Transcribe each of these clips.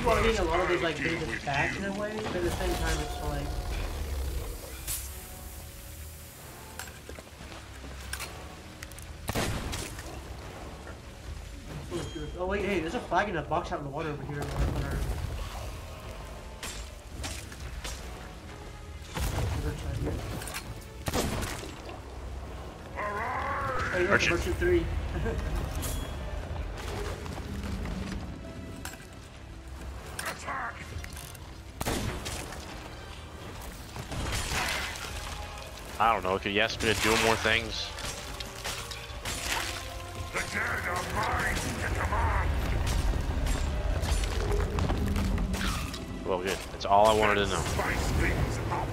see why getting a lot of those like bases back in a way, but at the same time it's like. Oh wait, hey, there's a flag in a box out in the water over here on our side here. Hey, look, Merchant 3. I don't know, could you ask me to do more things? The dead are mine to command. Well, good. That's all I wanted to know. Spice things up.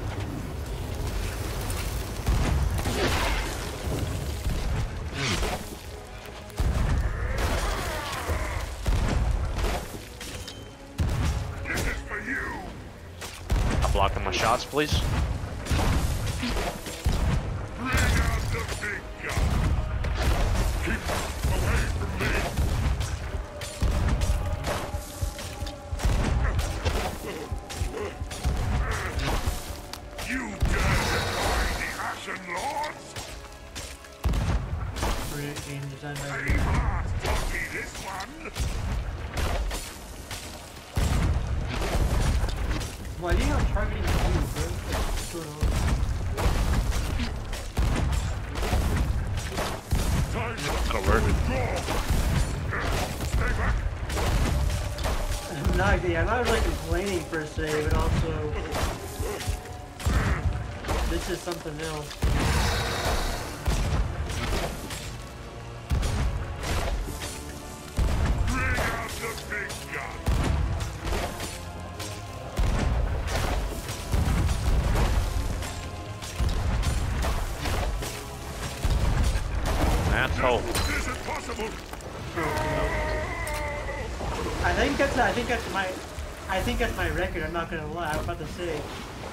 This is for you. I'm blocking my shots, please. Bring out the big gun. Keep away from me. You dare defy the Ashen Lords? Brilliant game design by Pretty hard, Toki, this one. Why are you not targeting you, bro? What's going on? That'll work. Stay back. I'm not like complaining per se, but also this is something else. Bring out the big gun. That's hope. Is it possible? I think that's my record. I'm not gonna lie. I was about to say.